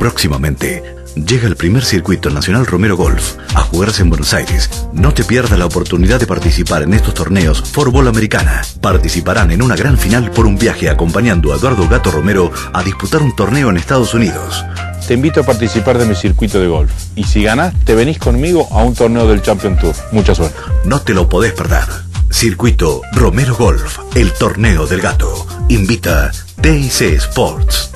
Próximamente, llega el primer circuito nacional Romero Golf a jugarse en Buenos Aires. No te pierdas la oportunidad de participar en estos torneos Fórbol Americana. Participarán en una gran final por un viaje acompañando a Eduardo Gato Romero a disputar un torneo en Estados Unidos. Te invito a participar de mi circuito de golf. Y si ganás, te venís conmigo a un torneo del Champion Tour. Mucha suerte. No te lo podés perder. Circuito Romero Golf, el torneo del gato. Invita TIC Sports.